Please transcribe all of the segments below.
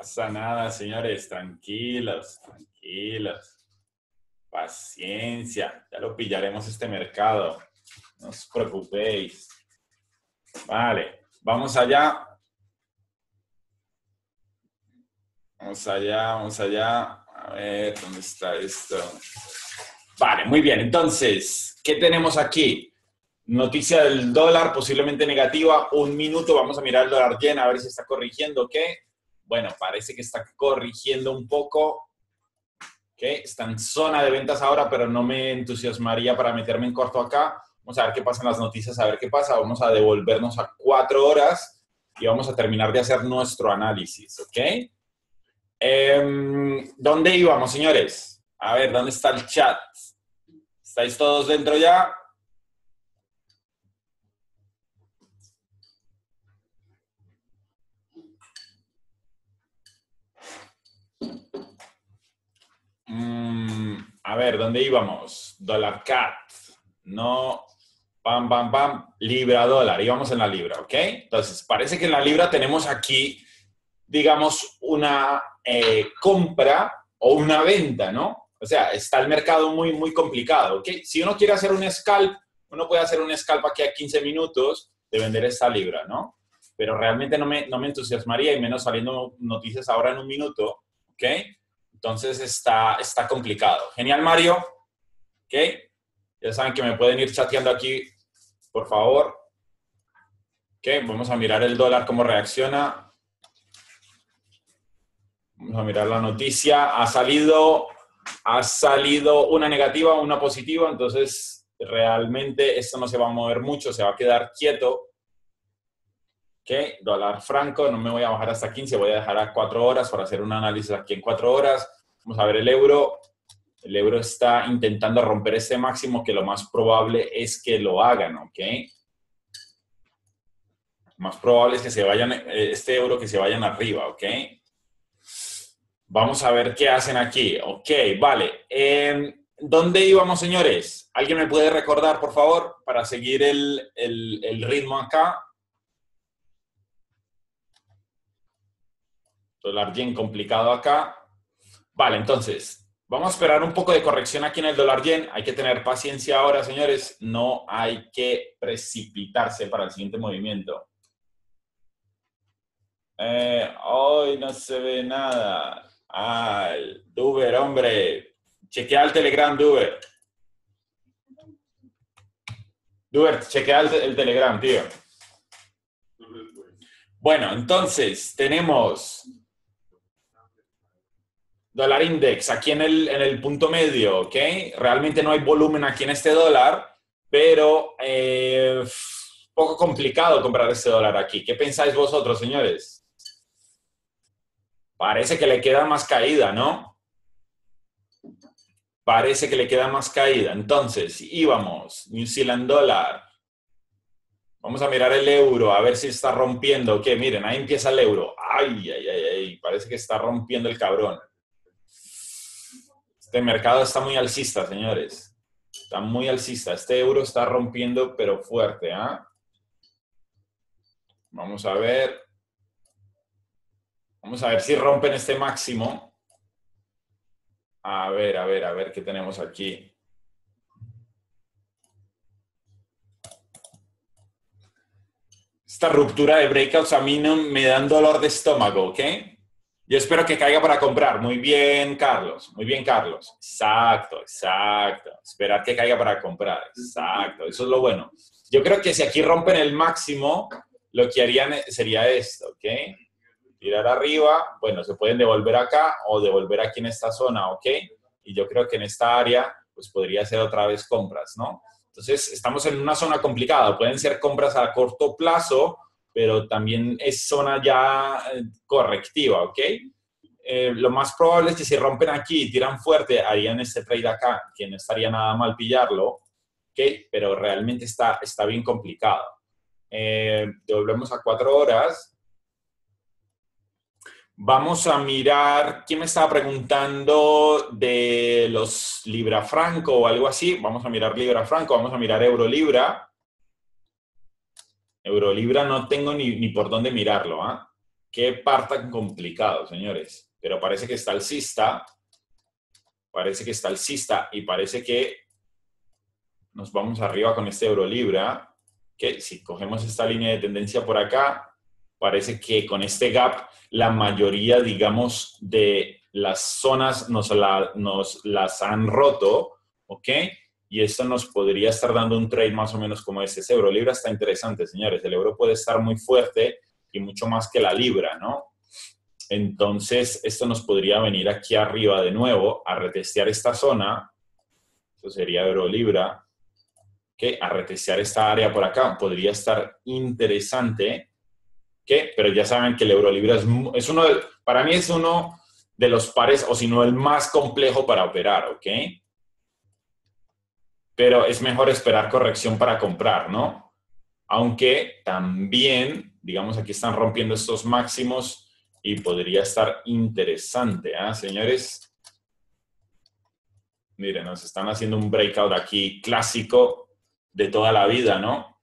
Pasa nada, señores, tranquilos, tranquilos. Paciencia, ya lo pillaremos este mercado. No os preocupéis. Vale, vamos allá. Vamos allá, vamos allá. A ver, ¿dónde está esto? Vale, muy bien. Entonces, ¿qué tenemos aquí? Noticia del dólar posiblemente negativa. Un minuto, vamos a mirar el dólar yen a ver si está corrigiendo. ¿Qué? Bueno, parece que está corrigiendo un poco. ¿Okay? Está en zona de ventas ahora, pero no me entusiasmaría para meterme en corto acá. Vamos a ver qué pasa en las noticias, a ver qué pasa. Vamos a devolvernos a 4 horas y vamos a terminar de hacer nuestro análisis, ¿ok? ¿Dónde íbamos, señores? A ver, ¿dónde está el chat? ¿Estáis todos dentro ya? A ver, ¿dónde íbamos? Dólar CAT. No. Pam, pam, pam. Libra, dólar. Íbamos en la libra, ¿ok? Entonces, parece que en la libra tenemos aquí, digamos, una compra o una venta, ¿no? O sea, está el mercado muy, muy complicado, ¿ok? Si uno quiere hacer un scalp, uno puede hacer un scalp aquí a 15 minutos de vender esta libra, ¿no? Pero realmente no me entusiasmaría, y menos saliendo noticias ahora en un minuto, ¿ok? Entonces está complicado. Genial, Mario. ¿Ok? Ya saben que me pueden ir chateando aquí, por favor. ¿Ok? Vamos a mirar el dólar, cómo reacciona. Vamos a mirar la noticia. Ha salido una negativa, una positiva, entonces realmente esto no se va a mover mucho, se va a quedar quieto. ¿Ok? Dólar franco, no me voy a bajar hasta 15, voy a dejar a 4 horas para hacer un análisis aquí en 4 horas. Vamos a ver el euro. El euro está intentando romper este máximo, que lo más probable es que lo hagan, ¿ok? Lo más probable es que se vayan, este euro que se vayan arriba, ¿ok? Vamos a ver qué hacen aquí. Ok, vale. ¿Dónde íbamos, señores? ¿Alguien me puede recordar, por favor, para seguir el ritmo acá? Dólar yen complicado acá. Vale, entonces, vamos a esperar un poco de corrección aquí en el dólar yen. Hay que tener paciencia ahora, señores. No hay que precipitarse para el siguiente movimiento. Hoy no se ve nada. Ay, Duber, hombre. Chequea el Telegram, Duber. Duber, chequea el Telegram, tío. Bueno, entonces, tenemos dólar index aquí en el punto medio, ¿ok? Realmente no hay volumen aquí en este dólar, pero poco complicado comprar este dólar aquí. ¿Qué pensáis vosotros, señores? Parece que le queda más caída, ¿no? Parece que le queda más caída. Entonces, íbamos, New Zealand dólar. Vamos a mirar el euro, a ver si está rompiendo. ¿Qué? Miren, ahí empieza el euro. Ay, ay, ay, ay. Parece que está rompiendo el cabrón. Este mercado está muy alcista, señores. Está muy alcista. Este euro está rompiendo, pero fuerte, ¿ah? Vamos a ver. Vamos a ver si rompen este máximo. A ver, a ver, a ver qué tenemos aquí. Esta ruptura de breakouts a mí no me dan dolor de estómago, ¿ok? Yo espero que caiga para comprar. Muy bien, Carlos. Muy bien, Carlos. Exacto, exacto. Esperar que caiga para comprar. Exacto. Eso es lo bueno. Yo creo que si aquí rompen el máximo, lo que harían sería esto, ¿ok? Tirar arriba. Bueno, se pueden devolver acá o devolver aquí en esta zona, ¿ok? Y yo creo que en esta área, pues podría ser otra vez compras, ¿no? Entonces, estamos en una zona complicada. Pueden ser compras a corto plazo, pero también es zona ya correctiva, ¿ok? Lo más probable es que si rompen aquí y tiran fuerte, harían este trade acá, que no estaría nada mal pillarlo, ¿ok? Pero realmente está bien complicado. Volvemos a 4 horas. Vamos a mirar, ¿quién me estaba preguntando de los Libra Franco o algo así? Vamos a mirar Libra Franco, vamos a mirar Euro Libra. Euro Libra no tengo ni por dónde mirarlo, ¿ah? Qué par tan complicado, señores. Pero parece que está alcista. Parece que está alcista y parece que nos vamos arriba con este euro-libra. Que si cogemos esta línea de tendencia por acá, parece que con este gap la mayoría, digamos, de las zonas nos las han roto, ¿ok? Y esto nos podría estar dando un trade más o menos como este. Ese euro-libra está interesante, señores. El euro puede estar muy fuerte y mucho más que la libra, ¿no? Entonces, esto nos podría venir aquí arriba de nuevo a retestear esta zona. Eso sería euro-libra. ¿Okay? A retestear esta área por acá. Podría estar interesante. ¿Okay? Pero ya saben que el euro-libra es uno de, para mí es uno de los pares, o si no el más complejo para operar, ¿ok? Pero es mejor esperar corrección para comprar, ¿no? Aunque también, digamos, aquí están rompiendo estos máximos y podría estar interesante, ¿ah, señores? Miren, nos están haciendo un breakout aquí clásico de toda la vida, ¿no?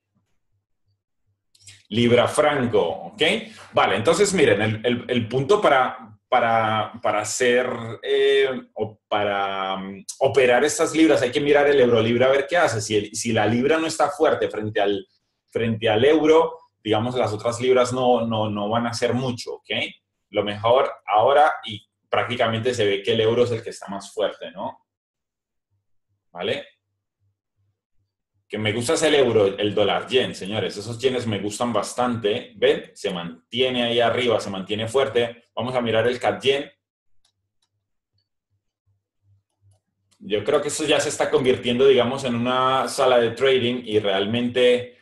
Libra franco, ¿ok? Vale, entonces miren, el punto para hacer o para operar estas libras hay que mirar el euro libra a ver qué hace. Si la libra no está fuerte frente al euro, digamos, las otras libras no van a hacer mucho, ¿ok? Lo mejor ahora, y prácticamente se ve que el euro es el que está más fuerte, ¿no? ¿Vale? Que me gusta es el euro, el dólar yen, señores. Esos yenes me gustan bastante. ¿Ven? Se mantiene ahí arriba, se mantiene fuerte. Vamos a mirar el CAD yen. Yo creo que eso ya se está convirtiendo, digamos, en una sala de trading y realmente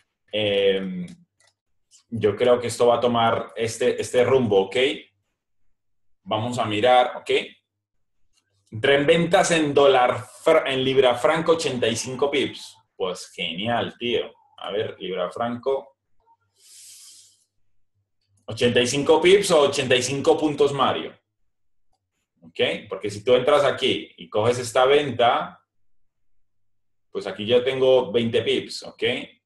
yo creo que esto va a tomar este rumbo, ¿ok? Vamos a mirar, ¿ok? Tren ventas en libra franco 85 pips. Pues genial, tío. A ver, libra franco. 85 pips o 85 puntos Mario. ¿Ok? Porque si tú entras aquí y coges esta venta, pues aquí ya tengo 20 pips, ¿ok?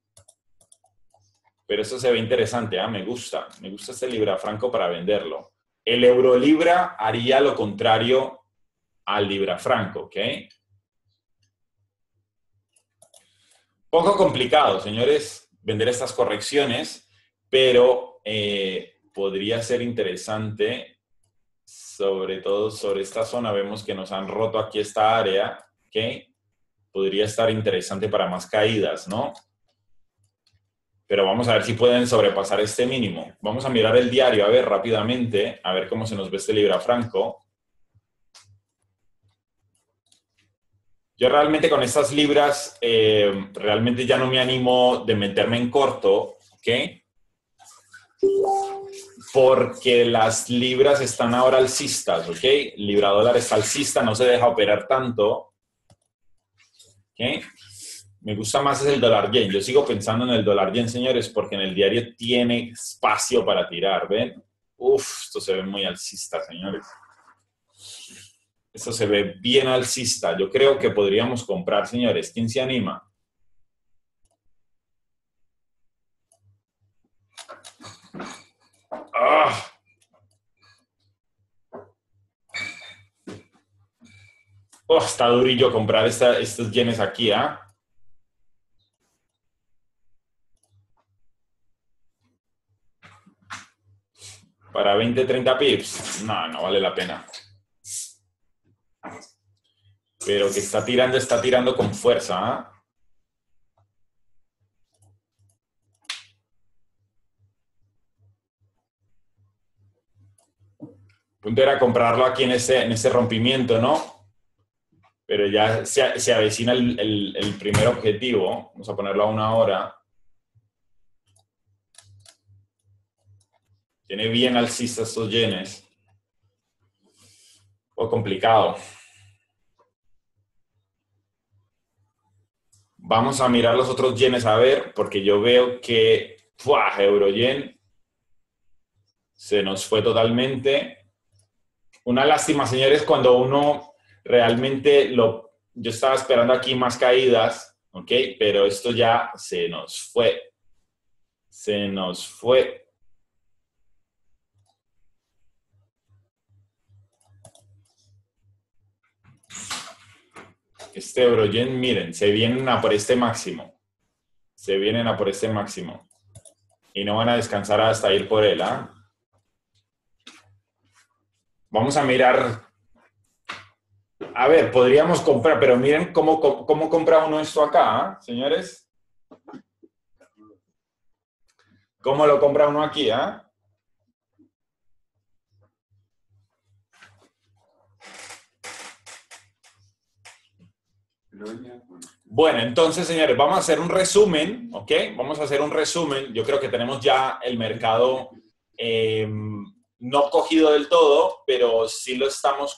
Pero eso se ve interesante, ¿ah? Me gusta este libra franco para venderlo. El euro libra haría lo contrario al libra franco, ¿ok? Poco complicado, señores, vender estas correcciones, pero podría ser interesante, sobre todo sobre esta zona. Vemos que nos han roto aquí esta área, ¿ok? Podría estar interesante para más caídas, ¿no? Pero vamos a ver si pueden sobrepasar este mínimo. Vamos a mirar el diario, a ver, rápidamente, a ver cómo se nos ve este libra franco. Yo realmente con estas libras, realmente ya no me animo de meterme en corto, ¿ok? Porque las libras están ahora alcistas, ¿ok? Libra dólar está alcista, no se deja operar tanto, ¿ok? Me gusta más es el dólar yen. Yo sigo pensando en el dólar yen, señores, porque en el diario tiene espacio para tirar, ¿ven? Uf, esto se ve muy alcista, señores. Esto se ve bien alcista. Yo creo que podríamos comprar, señores. ¿Quién se anima? ¡Ah! Oh, está durillo comprar estos yenes aquí, ¿ah? Para 20, 30 pips. No, no vale la pena. Pero que está tirando con fuerza, ¿ah? El punto era comprarlo aquí en ese rompimiento, ¿no? Pero ya se avecina el primer objetivo. Vamos a ponerlo a 1 hora. Tiene bien alcista estos yenes. O complicado. Vamos a mirar los otros yenes a ver, porque yo veo que euro yen se nos fue totalmente. Una lástima, señores, cuando uno realmente yo estaba esperando aquí más caídas, ¿ok? Pero esto ya se nos fue. Se nos fue. Este Euroyen, miren, se vienen a por este máximo. Se vienen a por este máximo. Y no van a descansar hasta ir por él, ¿ah? Vamos a mirar. A ver, podríamos comprar, pero miren cómo compra uno esto acá, ¿ah, señores? ¿Cómo lo compra uno aquí, ah? Bueno, entonces, señores, vamos a hacer un resumen, ¿ok? Vamos a hacer un resumen. Yo creo que tenemos ya el mercado no cogido del todo, pero sí lo estamos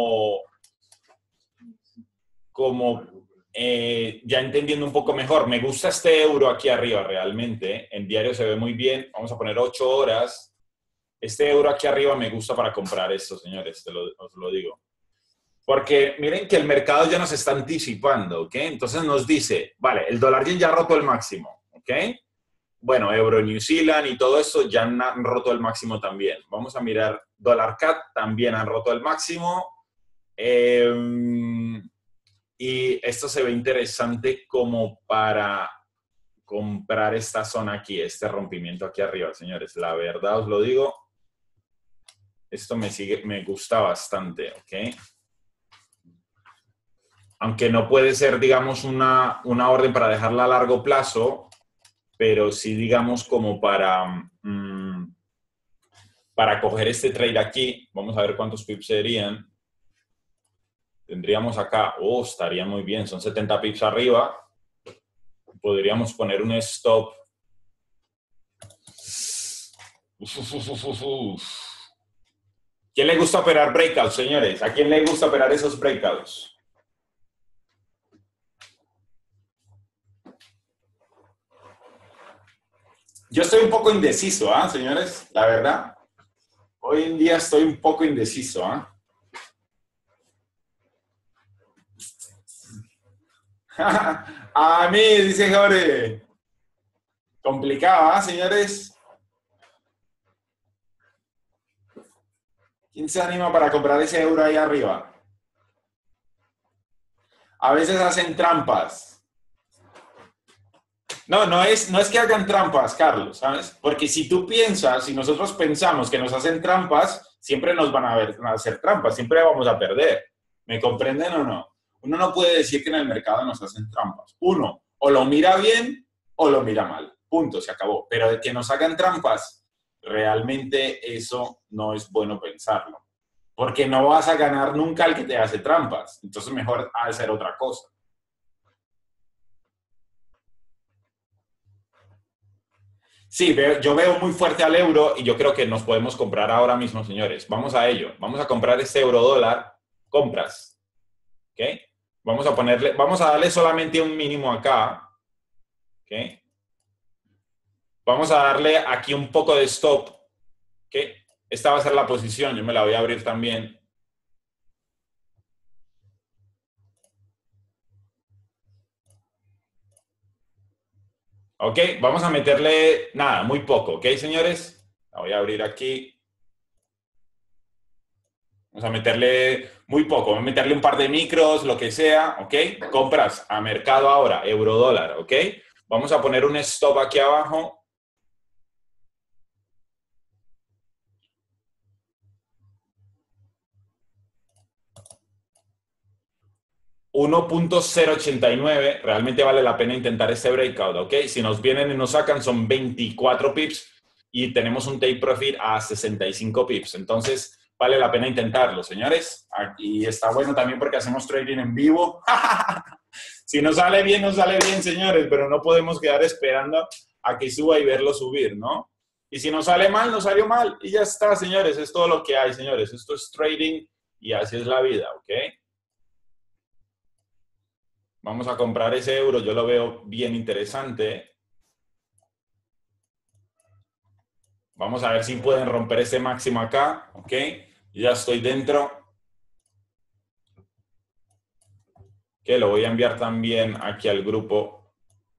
ya entendiendo un poco mejor. Me gusta este euro aquí arriba realmente. En diario se ve muy bien. Vamos a poner 8 horas. Este euro aquí arriba me gusta para comprar esto, señores, os lo digo. Porque miren que el mercado ya nos está anticipando, ¿ok? Entonces nos dice, vale, el dólar yen ya ha roto el máximo, ¿ok? Bueno, euro New Zealand y todo esto ya han roto el máximo también. Vamos a mirar dólar CAD, también han roto el máximo. Y esto se ve interesante como para comprar esta zona aquí, este rompimiento aquí arriba, señores. La verdad os lo digo, esto me gusta bastante, ¿ok? Aunque no puede ser, digamos, una orden para dejarla a largo plazo, pero sí, digamos, como para coger este trade aquí. Vamos a ver cuántos pips serían. Tendríamos acá, estaría muy bien, son 70 pips arriba. Podríamos poner un stop. ¿Quién le gusta operar breakouts, señores? ¿A quién le gusta operar esos breakouts? Yo estoy un poco indeciso, ¿ah, señores? La verdad. Hoy en día estoy un poco indeciso, ¿ah? A mí, dice Jorge. Complicado, ¿ah, señores? ¿Quién se anima para comprar ese euro ahí arriba? A veces hacen trampas. No es que hagan trampas, Carlos, ¿sabes? Porque si tú piensas, si nosotros pensamos que nos hacen trampas, siempre nos van a hacer trampas, siempre vamos a perder. ¿Me comprenden o no? Uno no puede decir que en el mercado nos hacen trampas. Uno, o lo mira bien o lo mira mal. Punto, se acabó. Pero de que nos hagan trampas, realmente eso no es bueno pensarlo. Porque no vas a ganar nunca al que te hace trampas. Entonces mejor hacer otra cosa. Sí, yo veo muy fuerte al euro y yo creo que nos podemos comprar ahora mismo, señores. Vamos a ello. Vamos a comprar este euro dólar. Compras. ¿Ok? Vamos a darle solamente un mínimo acá. ¿Ok? Vamos a darle aquí un poco de stop. ¿Ok? Esta va a ser la posición. Yo me la voy a abrir también. ¿Ok? Vamos a meterle, nada, muy poco. ¿Ok, señores? La voy a abrir aquí. Vamos a meterle muy poco, vamos a meterle un par de micros, lo que sea, ¿ok? Compras a mercado ahora, euro dólar, ¿ok? Vamos a poner un stop aquí abajo. $1.089, realmente vale la pena intentar este breakout, ¿ok? Si nos vienen y nos sacan son 24 pips y tenemos un take profit a 65 pips, entonces vale la pena intentarlo, señores. Y está bueno también porque hacemos trading en vivo. Si nos sale bien, nos sale bien, señores, pero no podemos quedar esperando a que suba y verlo subir, ¿no? Y si nos sale mal, nos salió mal y ya está, señores, es todo lo que hay, señores. Esto es trading y así es la vida, ¿ok? Vamos a comprar ese euro, yo lo veo bien interesante. Vamos a ver si pueden romper ese máximo acá, ¿ok? Ya estoy dentro. Que lo voy a enviar también aquí al grupo.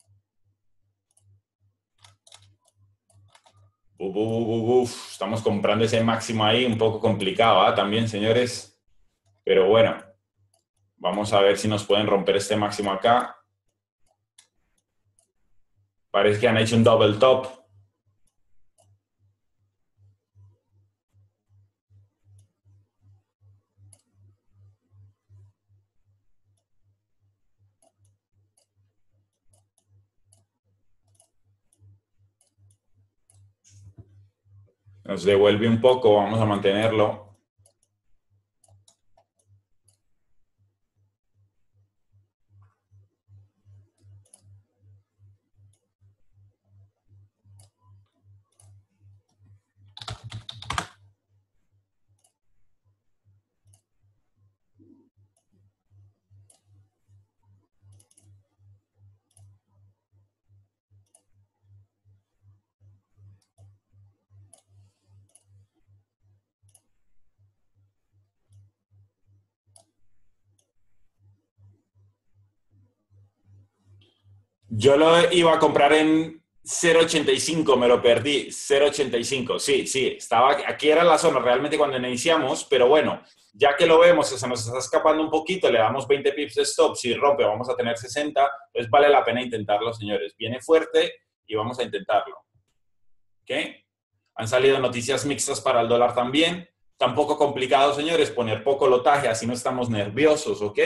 Estamos comprando ese máximo ahí, un poco complicado, ¿eh? También, señores. Pero bueno. Vamos a ver si nos pueden romper este máximo acá. Parece que han hecho un double top. Nos devuelve un poco, vamos a mantenerlo. Yo lo iba a comprar en 0.85, me lo perdí, 0.85, sí, sí, estaba, aquí era la zona realmente cuando iniciamos, pero bueno, ya que lo vemos, se nos está escapando un poquito, le damos 20 pips de stop, si rompe vamos a tener 60, pues vale la pena intentarlo, señores. Viene fuerte y vamos a intentarlo. ¿Ok? Han salido noticias mixtas para el dólar también. Tampoco complicado, señores, poner poco lotaje, así no estamos nerviosos, ¿ok?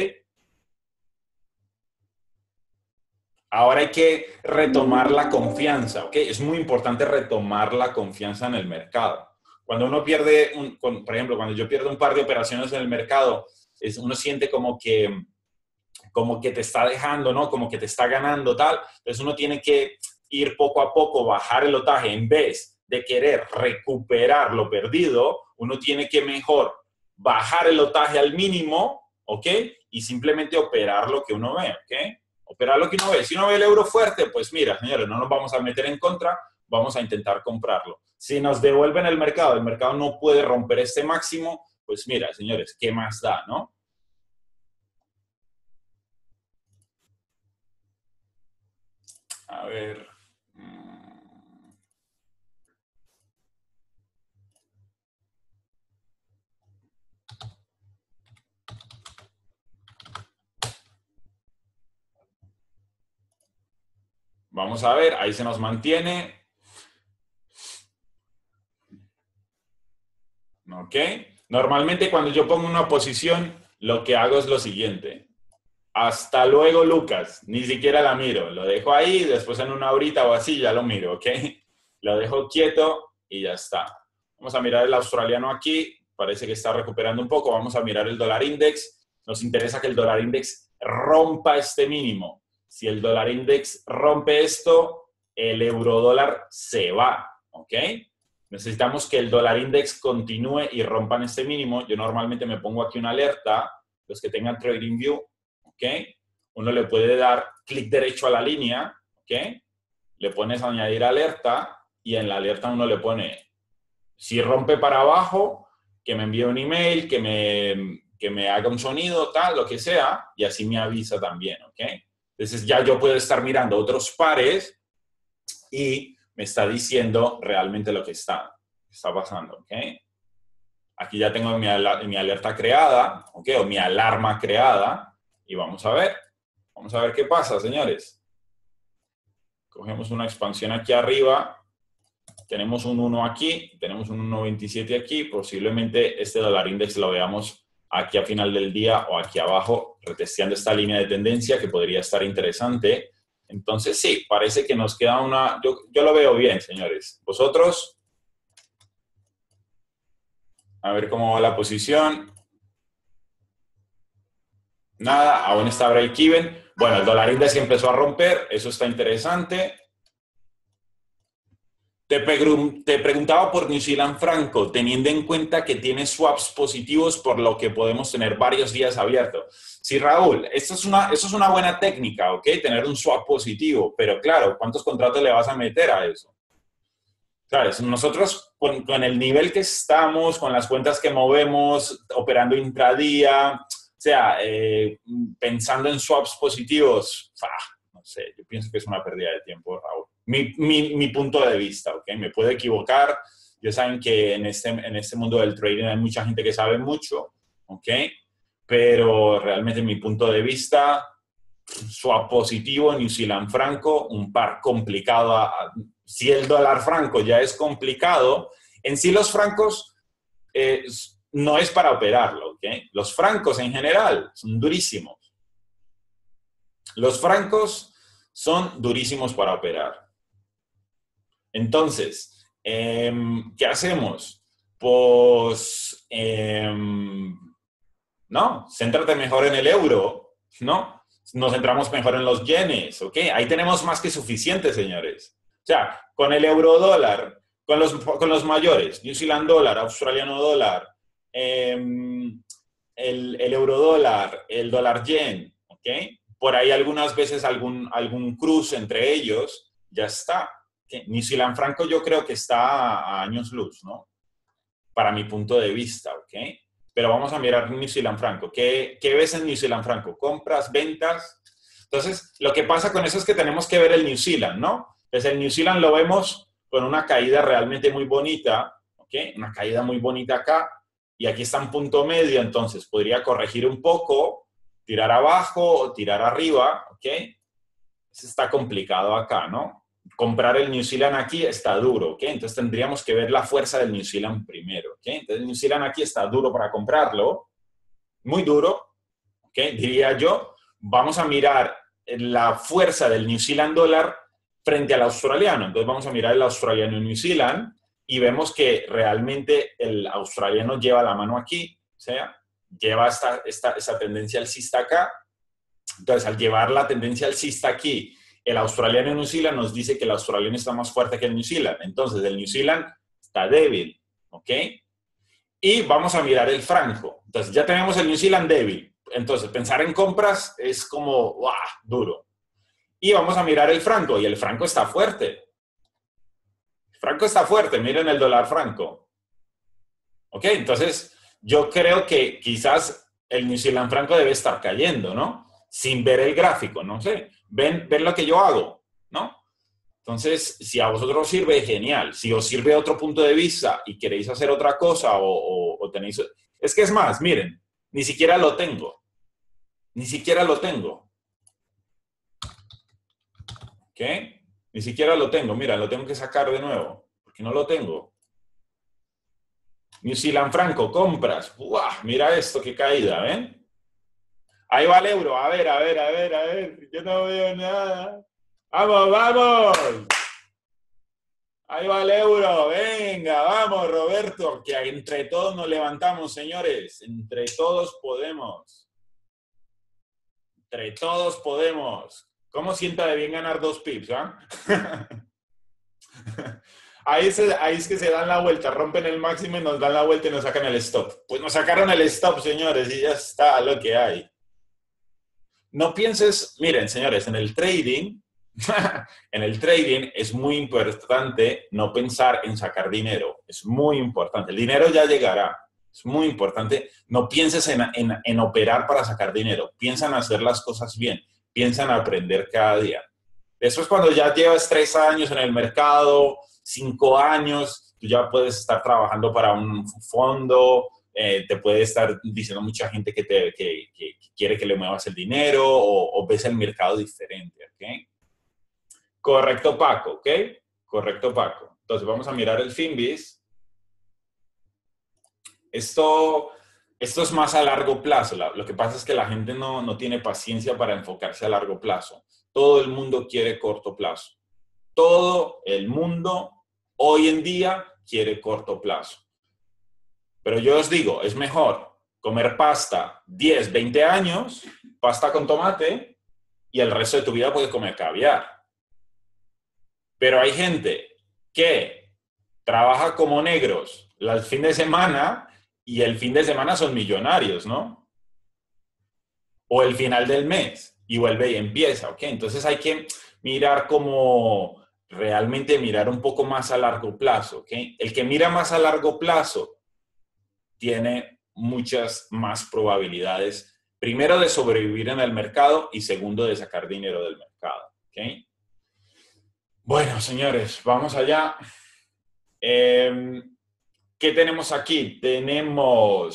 Ahora hay que retomar la confianza, ¿ok? Es muy importante retomar la confianza en el mercado. Cuando uno pierde, por ejemplo, cuando yo pierdo un par de operaciones en el mercado, uno siente como que te está dejando, ¿no? Como que te está ganando, tal. Entonces uno tiene que ir poco a poco, bajar el lotaje. En vez de querer recuperar lo perdido, uno tiene que mejor bajar el lotaje al mínimo, ¿ok? Y simplemente operar lo que uno ve, ¿ok? Operar lo que uno ve. Si uno ve el euro fuerte, pues mira, señores, no nos vamos a meter en contra, vamos a intentar comprarlo. Si nos devuelven el mercado no puede romper este máximo, pues mira, señores, ¿qué más da, no? A ver. Vamos a ver, ahí se nos mantiene. ¿Ok? Normalmente cuando yo pongo una posición, lo que hago es lo siguiente. Hasta luego, Lucas. Ni siquiera la miro. Lo dejo ahí, después en una horita o así ya lo miro, ¿ok? Lo dejo quieto y ya está. Vamos a mirar el australiano aquí. Parece que está recuperando un poco. Vamos a mirar el dólar index. Nos interesa que el dólar index rompa este mínimo. Si el dólar index rompe esto, el euro dólar se va, ¿ok? Necesitamos que el dólar index continúe y rompan este mínimo. Yo normalmente me pongo aquí una alerta. Los que tengan TradingView, ¿ok? Uno le puede dar clic derecho a la línea, ¿ok? Le pones añadir alerta y en la alerta uno le pone, si rompe para abajo, que me envíe un email, que me haga un sonido, tal, lo que sea, y así me avisa también, ¿ok? Entonces ya yo puedo estar mirando otros pares y me está diciendo realmente lo que está pasando, ¿ok? Aquí ya tengo mi alerta creada, ¿ok? O mi alarma creada, y vamos a ver qué pasa, señores. Cogemos una expansión aquí arriba, tenemos un 1 aquí, tenemos un 1.27 aquí, posiblemente este dólar index lo veamos aquí a final del día o aquí abajo, retesteando esta línea de tendencia que podría estar interesante. Entonces, sí, parece que nos queda una... Yo lo veo bien, señores. ¿Vosotros? A ver cómo va la posición. Nada, aún está break-even. Bueno, el dólar index empezó a romper, eso está interesante. Te preguntaba por New Zealand Franco, teniendo en cuenta que tiene swaps positivos, por lo que podemos tener varios días abiertos. Sí, Raúl, eso es una buena técnica, ¿ok? Tener un swap positivo, pero claro, ¿cuántos contratos le vas a meter a eso? Claro, nosotros con el nivel que estamos, con las cuentas que movemos, operando intradía, o sea, pensando en swaps positivos, no sé, yo pienso que es una pérdida de tiempo, Raúl. Mi punto de vista, ¿ok? Me puedo equivocar. Ya saben que en este mundo del trading hay mucha gente que sabe mucho, ¿ok? pero realmente en mi punto de vista, swap positivo, New Zealand franco, un par complicado. Si el dólar franco ya es complicado, en sí los francos no es para operarlo, ¿ok? Los francos en general son durísimos. Los francos son durísimos para operar. Entonces, ¿qué hacemos? Pues, no, céntrate mejor en el euro, ¿no? Nos centramos mejor en los yenes, ¿ok? Ahí tenemos más que suficiente, señores. O sea, con el euro dólar, con los mayores, New Zealand dólar, australiano dólar, el euro dólar, el dólar yen, ¿ok? Por ahí algunas veces algún cruce entre ellos, ya está. ¿Okay? New Zealand franco yo creo que está a años luz, ¿no? Para mi punto de vista, ¿ok? Pero vamos a mirar New Zealand franco. ¿Qué ves en New Zealand franco? ¿Compras, ventas? Entonces, lo que pasa con eso es que tenemos que ver el New Zealand, ¿no? Entonces, el New Zealand lo vemos con una caída realmente muy bonita, ¿ok? Una caída muy bonita acá, y aquí está en punto medio, entonces podría corregir un poco, tirar abajo o tirar arriba, ¿ok? Eso está complicado acá, ¿no? Comprar el New Zealand aquí está duro, ¿ok? Entonces tendríamos que ver la fuerza del New Zealand primero, ¿ok? Entonces el New Zealand aquí está duro para comprarlo, muy duro, ¿ok? Diría yo. Vamos a mirar la fuerza del New Zealand dólar frente al australiano. Entonces vamos a mirar el australiano en New Zealand y vemos que realmente el australiano lleva la mano aquí, o sea, lleva esa tendencia alcista acá. Entonces, al llevar la tendencia alcista aquí, el australiano en New Zealand nos dice que el australiano está más fuerte que el New Zealand. Entonces, el New Zealand está débil, ¿ok? Y vamos a mirar el franco. Entonces, ya tenemos el New Zealand débil. Entonces, pensar en compras es como, ¡guau!, duro. Y vamos a mirar el franco, y el franco está fuerte. El franco está fuerte, miren el dólar franco. ¿Ok? Entonces, yo creo que quizás el New Zealand franco debe estar cayendo, ¿no? Sin ver el gráfico, no sé. Ven lo que yo hago, ¿no? Entonces, si a vosotros os sirve, genial. Si os sirve otro punto de vista y queréis hacer otra cosa o tenéis... Es que es más, miren, ni siquiera lo tengo. Ni siquiera lo tengo. ¿Ok? Ni siquiera lo tengo. Mira, lo tengo que sacar de nuevo, porque no lo tengo. New Zealand franco, compras. ¡Buah! Mira esto, qué caída, ¿ven? Ahí va el euro. A ver, a ver, a ver, a ver. Yo no veo nada. ¡Vamos, vamos! Ahí va el euro. Venga, vamos, Roberto. Que entre todos nos levantamos, señores. Entre todos podemos. Entre todos podemos. ¿Cómo sienta de bien ganar 2 pips, ah? Ahí es que se dan la vuelta, rompen el máximo y nos dan la vuelta y nos sacan el stop. Pues nos sacaron el stop, señores, y ya está lo que hay. No pienses, miren, señores, en el trading, en el trading es muy importante no pensar en sacar dinero. Es muy importante. El dinero ya llegará. Es muy importante. No pienses en operar para sacar dinero. Piensa en hacer las cosas bien. Piensa en aprender cada día. Eso es cuando ya llevas 3 años en el mercado, 5 años, tú ya puedes estar trabajando para un fondo, te puede estar diciendo mucha gente que quiere que le muevas el dinero o ves el mercado diferente, ¿ok? Correcto, Paco, ¿ok? Correcto, Paco. Entonces vamos a mirar el Finbis. Esto es más a largo plazo. Lo que pasa es que la gente no tiene paciencia para enfocarse a largo plazo. Todo el mundo quiere corto plazo. Todo el mundo hoy en día quiere corto plazo. Pero yo os digo, es mejor comer pasta 10, 20 años, pasta con tomate, y el resto de tu vida puedes comer caviar. Pero hay gente que trabaja como negros el fin de semana y el fin de semana son millonarios, ¿no? O el final del mes y vuelve y empieza, ¿ok? Entonces hay que mirar como realmente mirar un poco más a largo plazo, ¿ok? El que mira más a largo plazo tiene muchas más probabilidades, primero de sobrevivir en el mercado y segundo de sacar dinero del mercado, ¿ok? Bueno, señores, vamos allá. ¿Qué tenemos aquí? Tenemos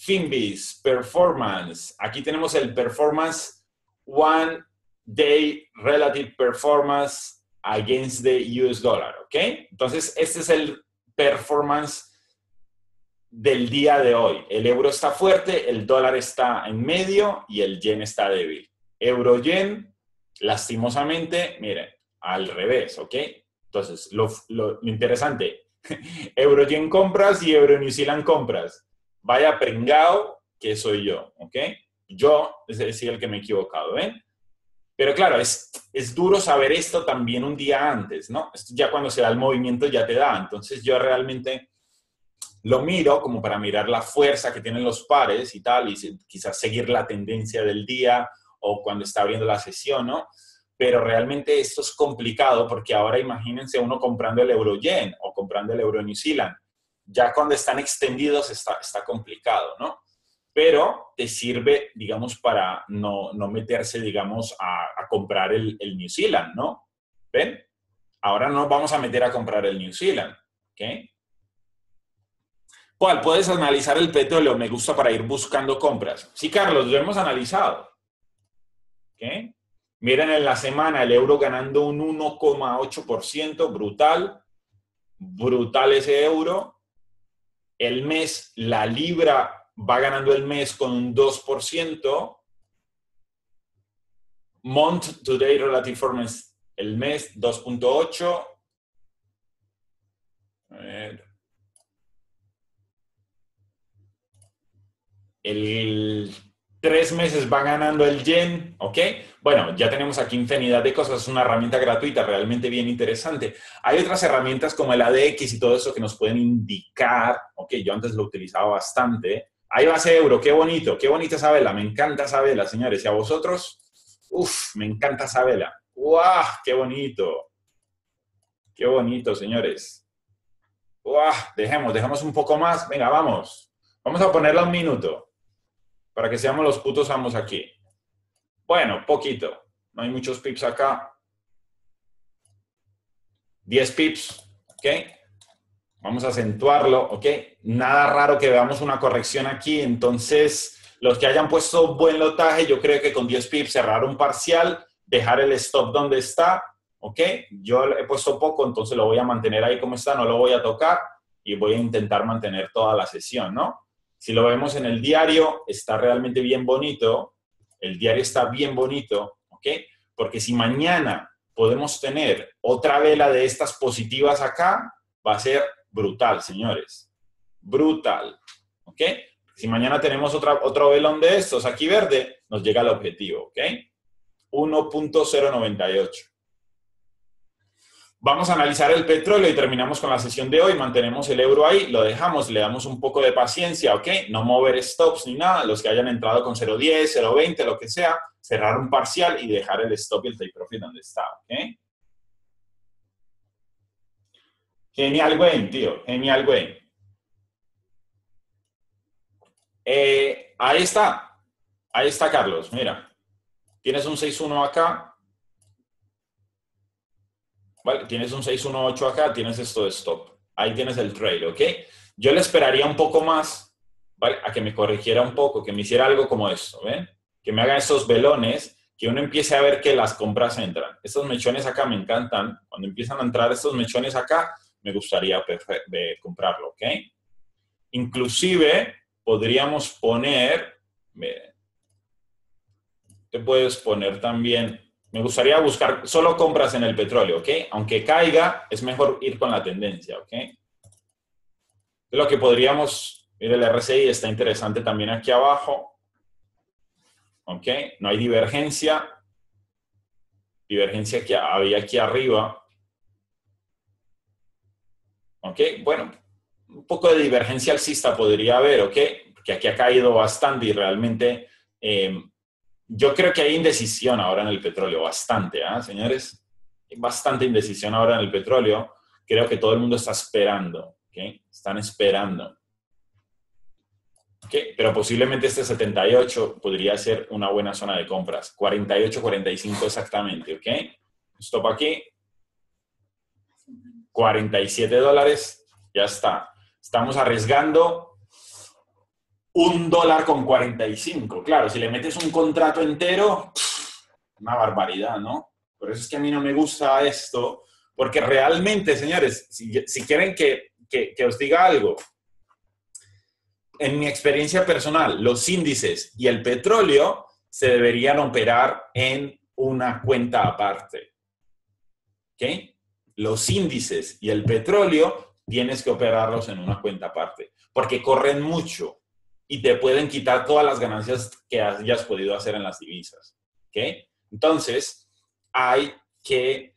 Finbis, Performance. Aquí tenemos el Performance One Day Relative Performance against the US Dollar, ¿ok? Entonces, este es el performance del día de hoy. El euro está fuerte, el dólar está en medio y el yen está débil. Euro-yen, lastimosamente, miren, al revés, ¿ok? Entonces, lo interesante, Euro-yen compras y Euro-New Zealand compras. Vaya pringao que soy yo, ¿ok? Yo, es decir, el que me he equivocado, ¿ven? Pero claro, es duro saber esto también un día antes, ¿no? Esto ya cuando se da el movimiento ya te da. Entonces yo realmente lo miro como para mirar la fuerza que tienen los pares y tal, y quizás seguir la tendencia del día o cuando está abriendo la sesión, ¿no? Pero realmente esto es complicado porque ahora imagínense uno comprando el euro-yen o comprando el euro-New Zealand. Ya cuando están extendidos está complicado, ¿no? Pero te sirve, digamos, para no meterse, digamos, a comprar el New Zealand, ¿no? ¿Ven? Ahora no nos vamos a meter a comprar el New Zealand, ¿ok? ¿Cuál? Puedes analizar el petróleo, me gusta para ir buscando compras. Sí, Carlos, lo hemos analizado, ¿ok? Miren en la semana el euro ganando un 1,8%, brutal, brutal ese euro. El mes, la libra va ganando el mes con un 2%. Month to day relative performance, el mes 2.8. A ver. El 3 meses va ganando el yen, ¿ok? Bueno, ya tenemos aquí infinidad de cosas, es una herramienta gratuita realmente bien interesante. Hay otras herramientas como el ADX y todo eso que nos pueden indicar, ¿ok? Yo antes lo utilizaba bastante. Ahí va ese euro, qué bonita esa vela, me encanta esa vela, señores. ¿Y a vosotros? Uf, me encanta esa vela. ¡Guau! ¡Qué bonito! ¡Qué bonito, señores! ¡Guau! Dejemos un poco más. Venga, vamos. Vamos a ponerla 1 minuto para que seamos los putos amos aquí. Bueno, poquito. No hay muchos pips acá. 10 pips, ¿ok? Vamos a acentuarlo, ¿ok? Nada raro que veamos una corrección aquí. Entonces, los que hayan puesto buen lotaje, yo creo que con 10 pips cerrar un parcial, dejar el stop donde está, ¿ok? Yo he puesto poco, entonces lo voy a mantener ahí como está, no lo voy a tocar y voy a intentar mantener toda la sesión, ¿no? Si lo vemos en el diario, está realmente bien bonito. El diario está bien bonito, ¿ok? Porque si mañana podemos tener otra vela de estas positivas acá, va a ser brutal, señores. Brutal, ¿ok? Si mañana tenemos otro velón de estos aquí verde, nos llega al objetivo, ¿ok? 1.098. Vamos a analizar el petróleo y terminamos con la sesión de hoy. Mantenemos el euro ahí, lo dejamos, le damos un poco de paciencia, ¿ok? No mover stops ni nada. Los que hayan entrado con 0.10, 0.20, lo que sea, cerrar un parcial y dejar el stop y el take profit donde está, ¿ok? Genial, Wayne, tío. Genial, Wayne. Ahí está. Ahí está, Carlos. Mira. Tienes un 6.1 acá. ¿Vale? Tienes un 6.18 acá. Tienes esto de stop. Ahí tienes el trail, ¿ok? Yo le esperaría un poco más, ¿vale? A que me corrigiera un poco, que me hiciera algo como esto, ¿ven? Que me haga esos velones, que uno empiece a ver que las compras entran. Estos mechones acá me encantan. Cuando empiezan a entrar estos mechones acá, me gustaría comprarlo, ¿ok? Inclusive, podríamos poner, miren, te puedes poner también, me gustaría buscar solo compras en el petróleo, ¿ok? Aunque caiga, es mejor ir con la tendencia, ¿ok? Lo que podríamos, mire, el RSI está interesante también aquí abajo, ¿ok? No hay divergencia que había aquí arriba, ¿ok? Bueno, un poco de divergencia alcista podría haber, ¿ok? Porque aquí ha caído bastante y realmente yo creo que hay indecisión ahora en el petróleo, bastante, ¿eh, señores? Hay bastante indecisión ahora en el petróleo. Creo que todo el mundo está esperando, ¿ok? Están esperando. ¿Ok? Pero posiblemente este 78 podría ser una buena zona de compras. 48, 45 exactamente, ¿ok? Stop aquí. $47, ya está. Estamos arriesgando $1.45. Claro, si le metes un contrato entero, una barbaridad, ¿no? Por eso es que a mí no me gusta esto, porque realmente, señores, si quieren que os diga algo, en mi experiencia personal, los índices y el petróleo se deberían operar en una cuenta aparte. ¿Ok? Los índices y el petróleo tienes que operarlos en una cuenta aparte, porque corren mucho y te pueden quitar todas las ganancias que hayas podido hacer en las divisas. ¿Ok? Entonces, hay que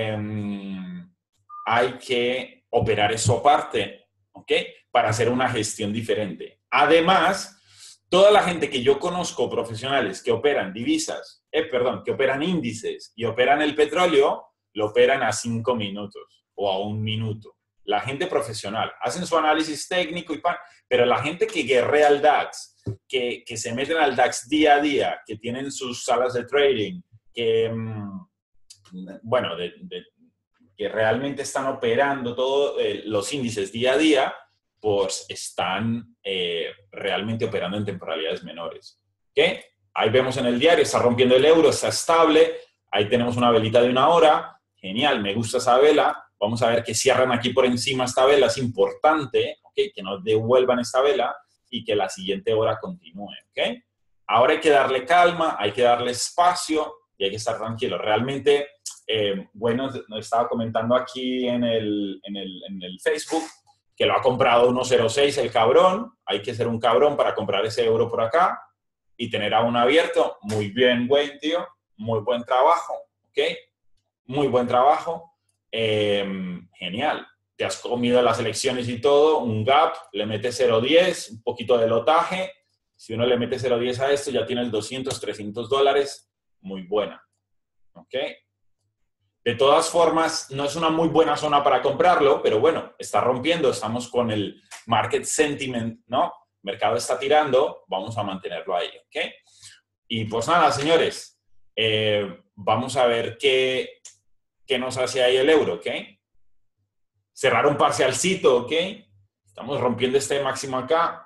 operar eso aparte, ¿ok? Para hacer una gestión diferente. Además, toda la gente que yo conozco, profesionales que operan divisas, que operan índices y operan el petróleo, lo operan a 5 minutos o a 1 minuto. La gente profesional, hacen su análisis técnico, pero la gente que guerrea al DAX, que se meten al DAX día a día, que tienen sus salas de trading, que, bueno, que realmente están operando todos los índices día a día, pues están realmente operando en temporalidades menores. ¿Okay? Ahí vemos en el diario, está rompiendo el euro, está estable, ahí tenemos una velita de 1 hora, genial, me gusta esa vela, vamos a ver que cierran aquí por encima esta vela, es importante, ¿okay? Que no devuelvan esta vela y que la siguiente hora continúe. ¿Okay? Ahora hay que darle calma, hay que darle espacio y hay que estar tranquilo. Realmente, bueno, nos estaba comentando aquí en el Facebook que lo ha comprado 1.06 el cabrón. Hay que ser un cabrón para comprar ese euro por acá y tener a uno abierto. Muy bien, güey, tío. Muy buen trabajo, ¿ok? Muy buen trabajo. Genial. Te has comido las elecciones y todo. Un gap, le metes 0.10, un poquito de lotaje. Si uno le mete 0.10 a esto, ya tienes 200, 300 dólares. Muy buena. ¿Ok? De todas formas, no es una muy buena zona para comprarlo, pero bueno, está rompiendo, estamos con el market sentiment, ¿no? El mercado está tirando, vamos a mantenerlo ahí, ¿ok? Y pues nada, señores, vamos a ver qué nos hace ahí el euro, ¿ok? Cerrar un parcialcito, ¿ok? Estamos rompiendo este máximo acá.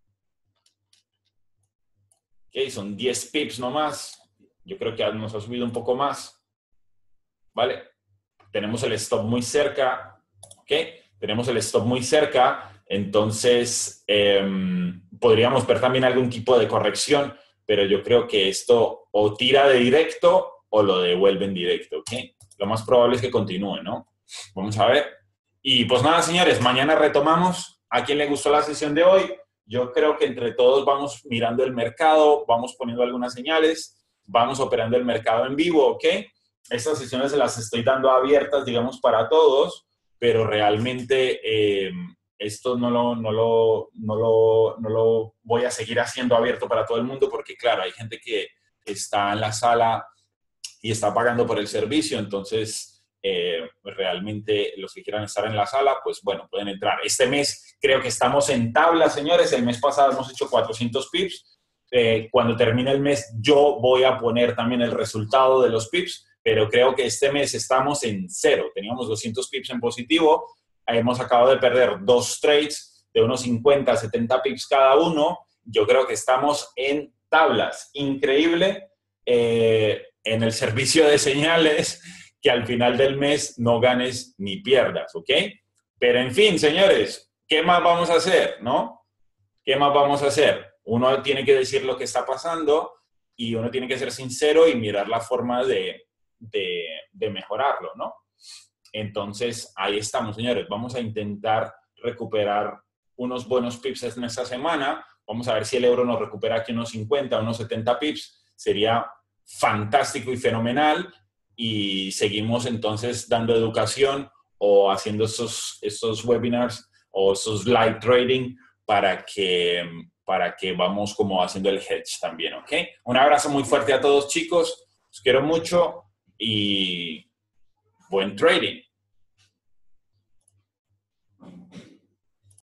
Ok, son 10 pips nomás. Yo creo que nos ha subido un poco más. ¿Vale? Tenemos el stop muy cerca, ¿ok? Tenemos el stop muy cerca, entonces podríamos ver también algún tipo de corrección, pero yo creo que esto o tira de directo o lo devuelve en directo, ¿ok? Lo más probable es que continúe, ¿no? Vamos a ver. Y pues nada, señores, mañana retomamos. ¿A quién le gustó la sesión de hoy? Yo creo que entre todos vamos mirando el mercado, vamos poniendo algunas señales, vamos operando el mercado en vivo, ¿ok? Estas sesiones se las estoy dando abiertas, digamos, para todos, pero realmente esto no lo voy a seguir haciendo abierto para todo el mundo porque, claro, hay gente que está en la sala y está pagando por el servicio, entonces realmente los que quieran estar en la sala, pues bueno, pueden entrar. Este mes creo que estamos en tabla, señores. El mes pasado hemos hecho 400 pips. Cuando termine el mes yo voy a poner también el resultado de los pips, pero creo que este mes estamos en 0. Teníamos 200 pips en positivo, hemos acabado de perder 2 trades de unos 50, 70 pips cada uno. Yo creo que estamos en tablas. Increíble en el servicio de señales que al final del mes no ganes ni pierdas, ¿ok? Pero en fin, señores, ¿qué más vamos a hacer, no? ¿Qué más vamos a hacer? Uno tiene que decir lo que está pasando y uno tiene que ser sincero y mirar la forma de mejorarlo, ¿no? Entonces, ahí estamos, señores. Vamos a intentar recuperar unos buenos pips en esta semana. Vamos a ver si el euro nos recupera aquí unos 50, unos 70 pips. Sería fantástico y fenomenal. Y seguimos entonces dando educación o haciendo estos webinars o esos live trading para que vamos como haciendo el hedge también, ¿ok? Un abrazo muy fuerte a todos, chicos. Los quiero mucho y buen trading.